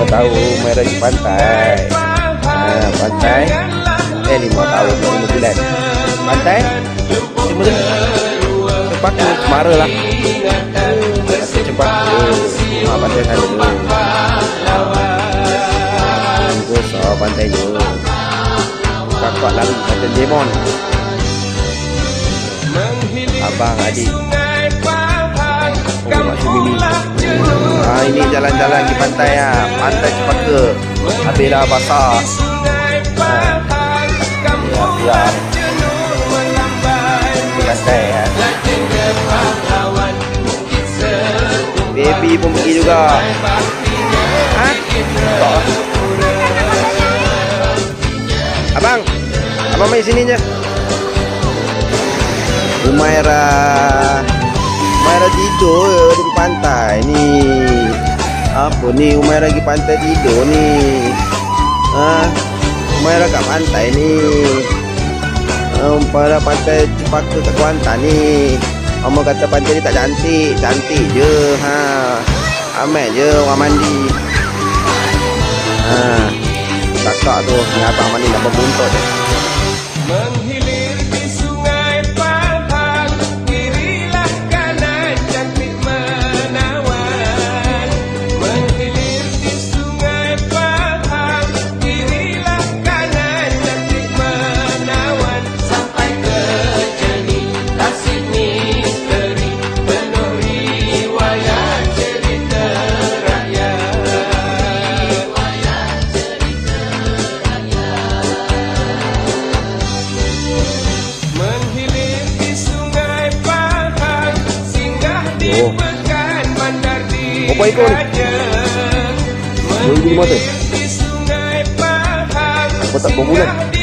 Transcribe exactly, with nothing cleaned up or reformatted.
tahu Umairah di pantai. Nah, pantai eh lima tahun lima bulan. Pantai cuma cepat Cemara lah. Pantai cepat ah, pantai sana tu. Itu soal pantai tu. Kakak lari pantai Demon. Abang adik. Oh, Mak Mimi. Ah, ini jalan-jalan di pantai ya. Pantai Cepaka. Habis dah basah. Ya, biar. Di pantai ya. Baby pun pergi juga. Ha? Tak. Abang, abang main sini je. Umairah, Umairah tidur di pantai ni. Apa ni Umairah pergi pantai tidur ni? Ah, Umairah kat pantai ni. Umairah pantai Cepaka kat Kuantan ni. Orang kata pantai ni tak cantik, cantik je. Ha, amai je orang mandi. Ha, kakak tu ni abang mandi nak berbuntut je. Menghilir di sungai Pahang, kirilah kanan cantik menawan. Menghilir di sungai Pahang, kirilah kanan cantik menawan. Sampai ke Jeli, Tasik misteri, penuh riwayat cerita rakyat. Menghilir di sungai Pahang, singgah di Oh. Pekan Bandar di Apa itu ni? Raja. Dua ribu lima tu? Menghilir di sungai Pahang, Apa tak berbulan? singgah di